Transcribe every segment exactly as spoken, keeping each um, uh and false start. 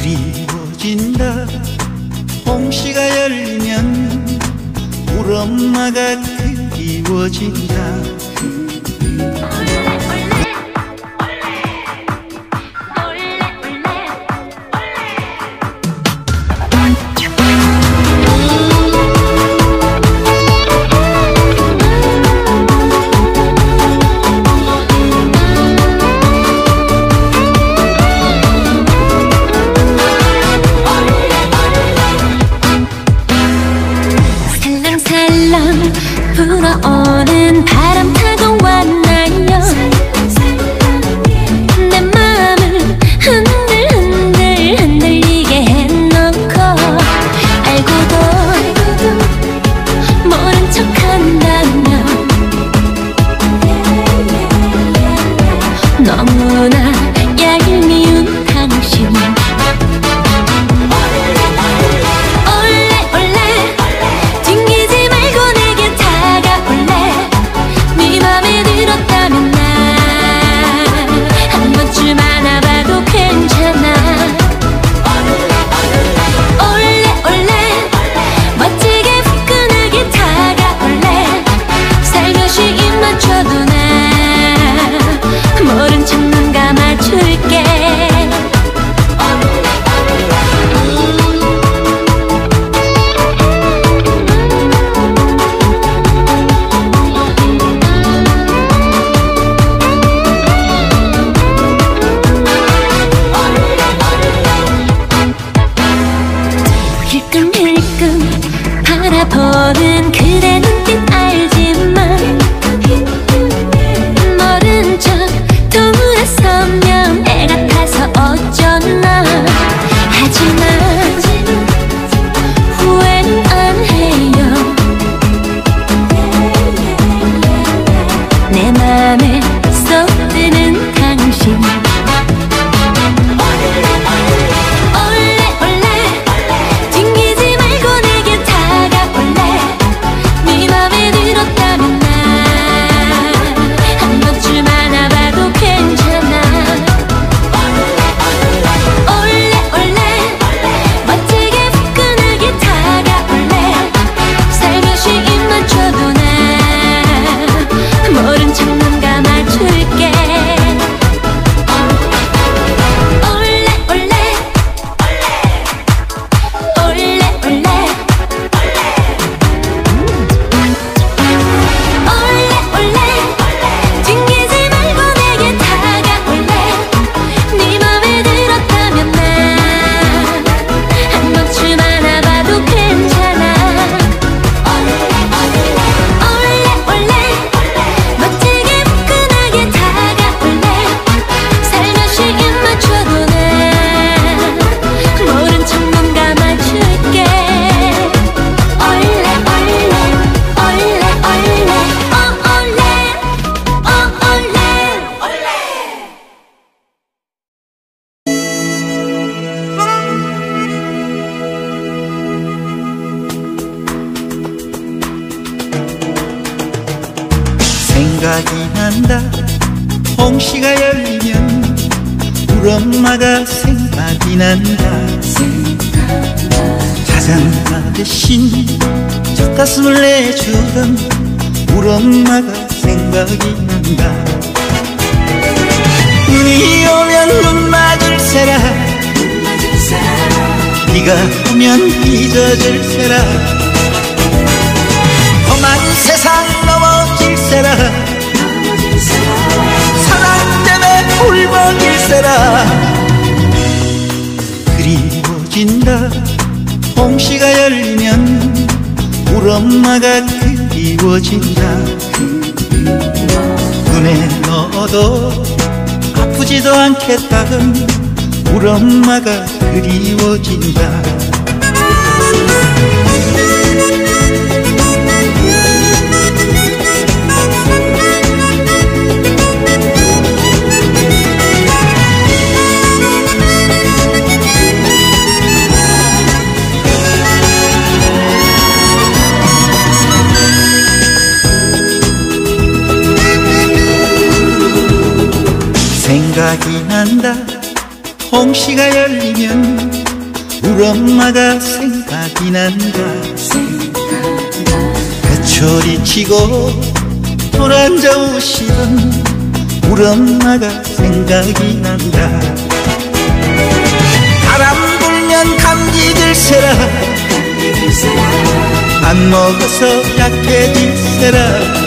그리워진다. 홍시가 열리면 우리 엄마가 그리워진다. 불어오는 바람 타고 왔나요? 내 맘을 흔들 흔들 흔들리게 해놓고 알고도 모른 척한다면 너무나 얄미운 당신. 바라보는 그대 눈빛 알지만 모른 척 돌아서면 애 같아서 어쩌나. 하지만 후회는 안 해요. 내 맘에 쏙 드는 당신. 생각이 난다. 홍시가 열리면 우리 엄마가 생각이 난다. 자장가 대신 젖가슴을 내주던 우리 엄마가 생각이 난다. 눈이 오면 눈 맞을세라, 비가 오면 빚어질세라, 험한 세상 넘어질세라, 사랑 때문에 울먹일세라. 그리워진다. 홍시가 열리면 우리 엄마가 그리워진다. 눈에 넣어도 아프지도 않겠다던 우리 엄마가 그리워진다. 생각이 난다. 홍시가 열리면 우리 엄마가 생각이 난다. 배철이 치고 돌아앉아 오시던 우리 엄마가 생각이 난다. 바람 불면 감기 들세라, 안 먹어서 약해질세라,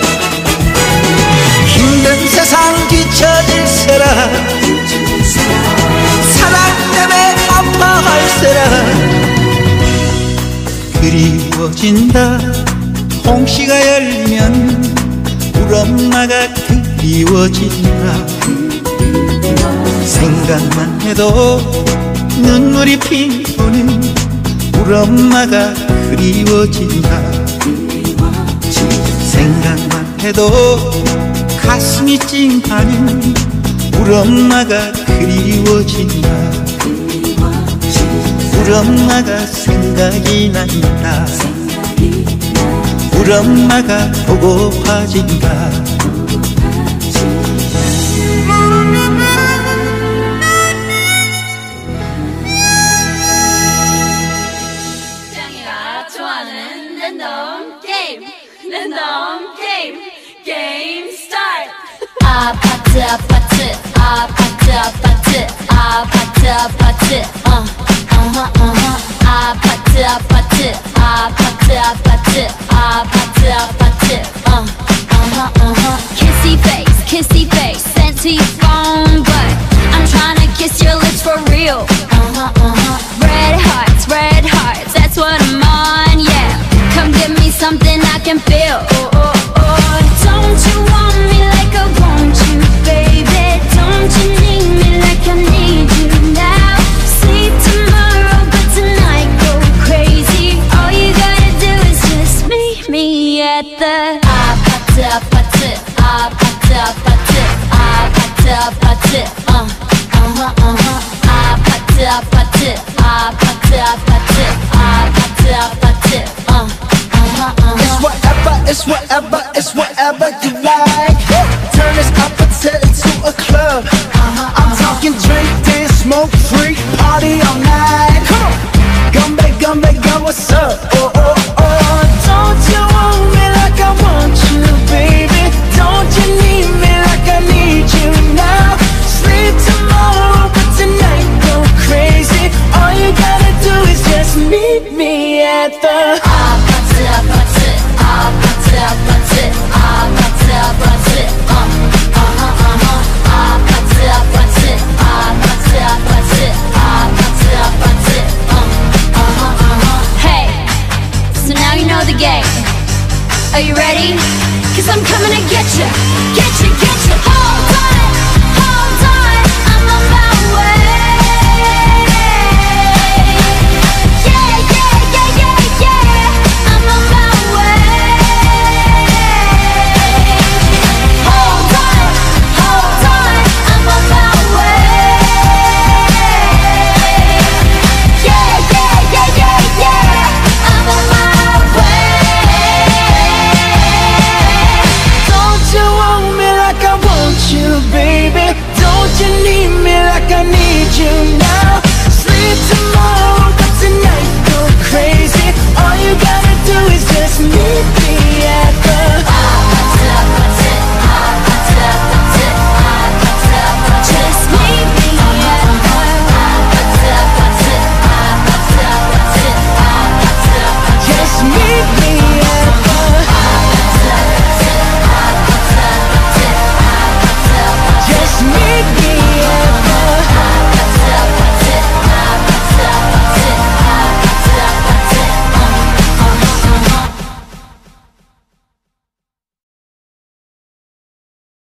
힘든 세상 뒤처질세라, 사랑 때문에 아파할세라. 그리워진다. 홍시가 열리면 우리 엄마가 그리워진다. 생각만 해도 눈물이 핑도는 우리 엄마가 그리워진다. 생각만 해도 가슴이 찡하는 우리 엄마가 그리워진다. 우리 엄마가 생각이 난다. 우리 엄마가 보고파진다. 짱이가 좋아하는 랜덤 게임, 랜덤 게임, 게임 스타트. 아파트 아파트 아파트 아파트 아파트 아파트 어 어허 어허 아파트 아파트 아파트 아파트 아파트 아파트 어 어허 어허 Kissy face kissy face sent to your phone but I'm tryna kiss your lips for real. Uh-huh uh-huh red hearts red hearts that's what I'm on yeah. Come give me something I can feel. Oh oh oh don't you want me like I want you baby? Don't you need me like I need you now? Sleep tomorrow but tonight go crazy. All you gotta do is just meet me at the 아파트 아파트 아파트 아파트 아파트 아파트 어 어허 어허 아파트 아파트 아파트 아파트 아파트 아파트 어 어허 어허 It's whatever, it's whatever, it's whatever you like. Turn this appetite into a club. I'm talking drink, dance, smoke, freak, party all night. Come on, come back, come back, girl, what's up? Oh, oh, oh, don't you want me like I want you, baby? Don't you need me like I need you now? Sleep tomorrow, but tonight go crazy. All you gotta do is just meet me at the 아파트 아파트 아파트 아파트 아파트 아파트 어 어허 어허 아파트 아파트 아파트 아파트 아파트 아파트 어 어허 어허 Hey, so now you know the game. Are you ready? Cause I'm coming to get you. Get